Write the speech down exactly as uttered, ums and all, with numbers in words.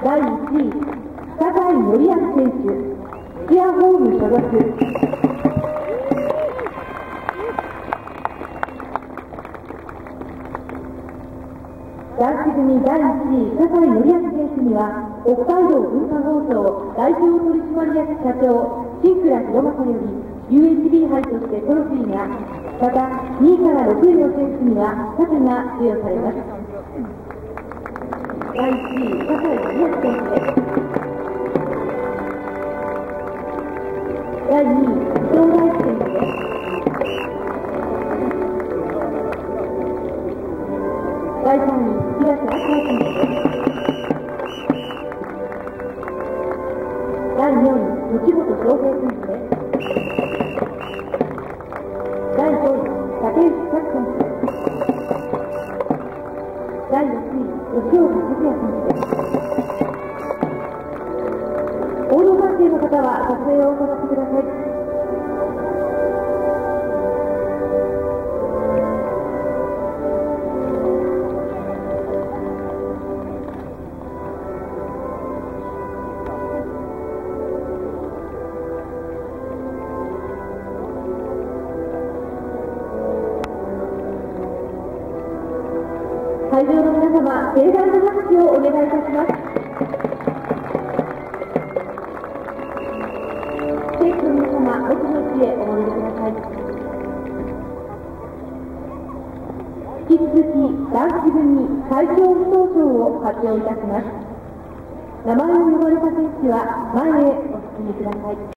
だいいちい、酒井紀明選手、スキアホーム所属。男子組だいいちい、酒井紀明選手には、北海道文化放送代表取締役社長、新倉博正より ユーエイチビー 杯としてトロフィーが、またにいからろくいの選手には盾が授与されます。だいいちい、酒井紀明選手です。だいにい、伊藤大地選手です。だいさんい、平瀬明選手です。だいよんい、内本翔平選手です。だいごい、竹内拓選手です。だいろくい、吉岡和也選手です。報道関係の方は撮影を行ってください。会場の皆様、盛大な拍手をお願いいたします。選手の皆様、奥の地へお戻りください。引き続き、男子組会長不当賞を発表いたします。名前を呼ばれた選手は前へお進みください。